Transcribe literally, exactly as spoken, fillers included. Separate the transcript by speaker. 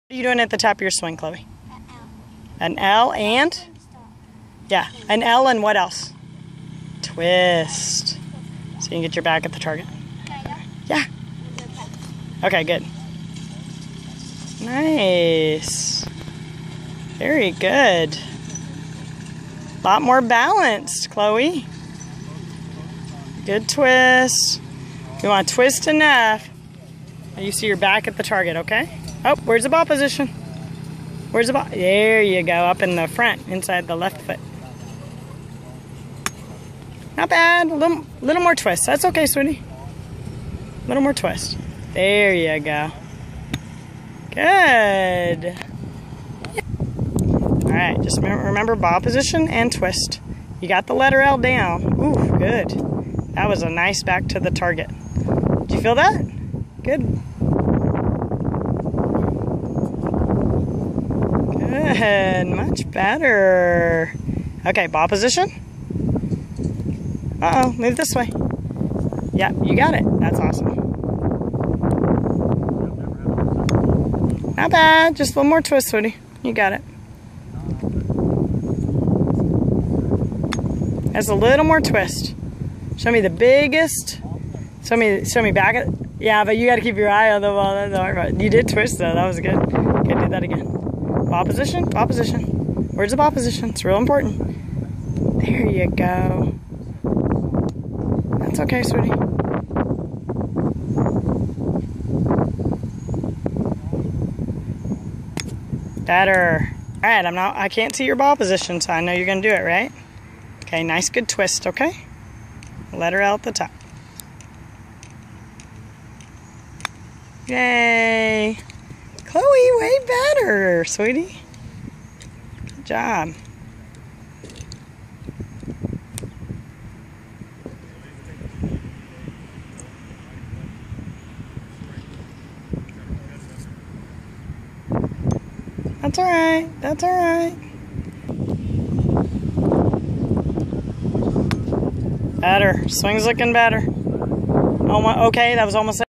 Speaker 1: What are you doing at the top of your swing, Chloe? An L and? Yeah, an L and what else? Twist. So you can get your back at the target. Yeah. Okay, good. Nice. Very good. A lot more balanced, Chloe. Good twist. You want to twist enough. You see your back at the target, okay? Oh, where's the ball position? Where's the ball? There you go, up in the front, inside the left foot. Not bad. A little, little more twist. That's okay, sweetie. A little more twist. There you go. Good. All right, just remember, remember ball position and twist. You got the letter L down. Ooh, good. That was a nice back to the target. Did you feel that? Good. Good, much better. Okay, ball position. Uh-oh, move this way. Yeah, you got it. That's awesome. Not bad, just a little more twist, sweetie. You got it. That's a little more twist. Show me the biggest. Show me, show me back. At, yeah, but you got to keep your eye on the ball. That's the hard part. You did twist though. That was good. Okay, do that again. Ball position. Ball position. Where's the ball position? It's real important. There you go. That's okay, sweetie. Better. All right. I'm not. I can't see your ball position, so I know you're gonna do it, right? Okay. Nice, good twist. Okay. Letter L at the top. Yay! Chloe, way better, sweetie. Good job. That's all right. That's all right. Better. Swing's looking better. Oh my, okay, that was almost